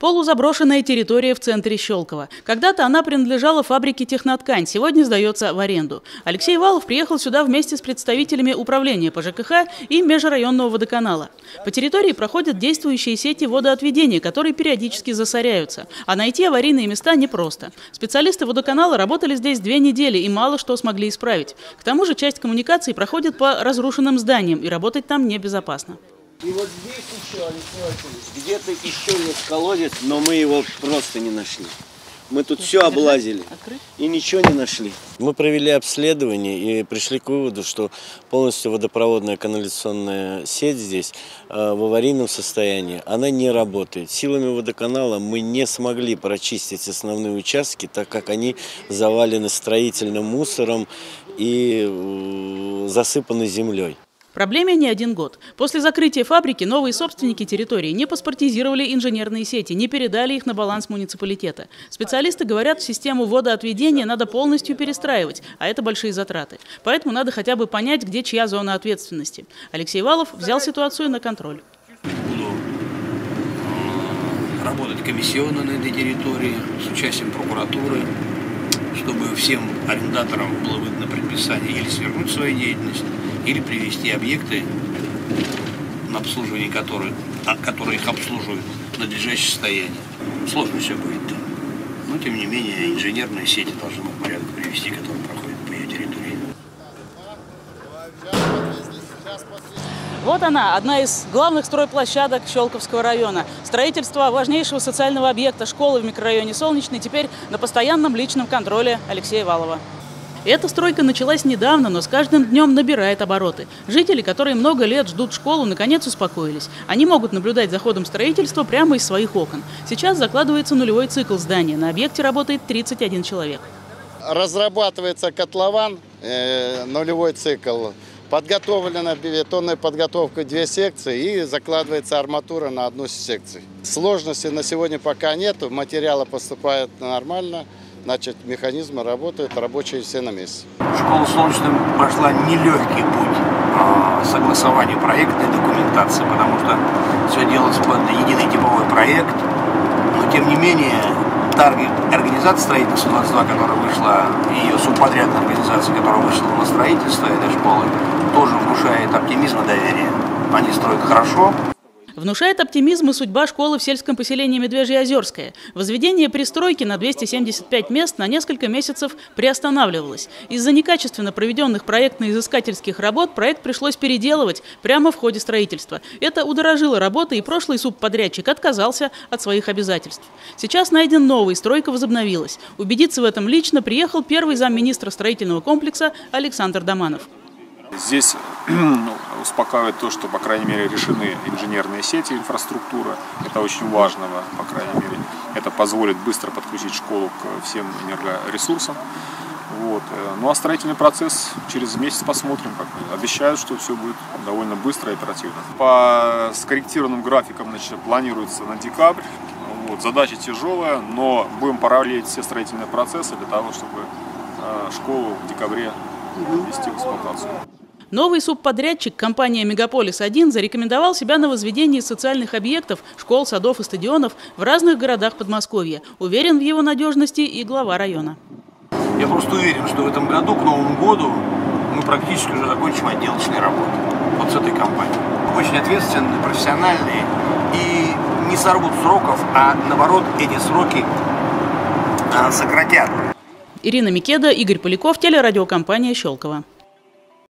Полузаброшенная территория в центре Щелково. Когда-то она принадлежала фабрике «Техноткань», сегодня сдается в аренду. Алексей Валов приехал сюда вместе с представителями управления по ЖКХ и межрайонного водоканала. По территории проходят действующие сети водоотведения, которые периодически засоряются. А найти аварийные места непросто. Специалисты водоканала работали здесь 2 недели и мало что смогли исправить. К тому же часть коммуникаций проходит по разрушенным зданиям, и работать там небезопасно. И вот здесь еще, где-то еще есть колодец, но мы его просто не нашли. Мы тут все облазили и ничего не нашли. Мы провели обследование и пришли к выводу, что полностью водопроводная канализационная сеть здесь в аварийном состоянии. Она не работает. Силами водоканала мы не смогли прочистить основные участки, так как они завалены строительным мусором и засыпаны землей. Проблеме не 1 год. После закрытия фабрики новые собственники территории не паспортизировали инженерные сети, не передали их на баланс муниципалитета. Специалисты говорят, систему водоотведения надо полностью перестраивать, а это большие затраты. Поэтому надо хотя бы понять, где чья зона ответственности. Алексей Валов взял ситуацию на контроль. Буду работать комиссионно на этой территории с участием прокуратуры, чтобы всем арендаторам было выдано предписание или свернуть свою деятельность, или привести объекты, на обслуживание которые их обслуживают, в надлежащее состояние. Сложно все будет. Но, тем не менее, инженерные сети должны в порядок привести, которые проходят по ее территории. Вот она, одна из главных стройплощадок Щелковского района. Строительство важнейшего социального объекта школы в микрорайоне Солнечный теперь на постоянном личном контроле Алексея Валова. Эта стройка началась недавно, но с каждым днем набирает обороты. Жители, которые много лет ждут школу, наконец успокоились. Они могут наблюдать за ходом строительства прямо из своих окон. Сейчас закладывается нулевой цикл здания. На объекте работает 31 человек. Разрабатывается котлован, нулевой цикл. Подготовлена бетонная подготовка 2 секции и закладывается арматура на 1 секцию. Сложности на сегодня пока нет, материалы поступают нормально. Значит, механизмы работают, рабочие все на месте. Школа Солнечная прошла нелегкий путь согласования проектной документации, потому что все делалось под единый типовой проект. Но, тем не менее, та организация строительства 122, которая вышла, и ее субподрядная организация, которая вышла на строительство этой школы, тоже внушает оптимизм и доверие. Они строят хорошо. Внушает оптимизм и судьба школы в сельском поселении Медвежьеозерское. Возведение пристройки на 275 мест на несколько месяцев приостанавливалось. Из-за некачественно проведенных проектно-изыскательских работ проект пришлось переделывать прямо в ходе строительства. Это удорожило работы, и прошлый субподрядчик отказался от своих обязательств. Сейчас найден новый, стройка возобновилась. Убедиться в этом лично приехал первый замминистра строительного комплекса Александр Доманов. Здесь успокаивает то, что, по крайней мере, решены инженерные сети, инфраструктура. Это очень важно, по крайней мере. Это позволит быстро подключить школу к всем энергоресурсам. Вот. Ну а строительный процесс через месяц посмотрим. Обещают, что все будет довольно быстро и оперативно. По скорректированным графикам, значит, планируется на декабрь. Вот. Задача тяжелая, но будем параллелить все строительные процессы для того, чтобы школу в декабре ввести в эксплуатацию. Новый субподрядчик, компания «Мегаполис-1», зарекомендовал себя на возведении социальных объектов, школ, садов и стадионов в разных городах Подмосковья. Уверен в его надежности и глава района. Я просто уверен, что в этом году, к Новому году, мы практически уже закончим отделочные работы вот с этой компанией. Очень ответственные, профессиональные и не сорвут сроков, а наоборот эти сроки сократят. Ирина Микеда, Игорь Поляков, телерадиокомпания «Щелково».